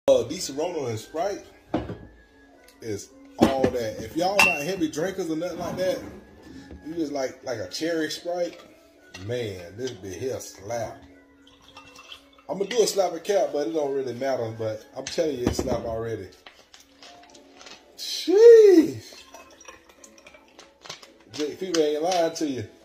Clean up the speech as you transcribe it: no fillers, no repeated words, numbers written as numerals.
Disaronno and Sprite is all that. If y'all not heavy drinkers or nothing like that, you just like a cherry Sprite, man, this be here slap. I'm gonna do a slap and cap, but it don't really matter. But I'm telling you, it's slap already. Sheesh. People ain't lying to you.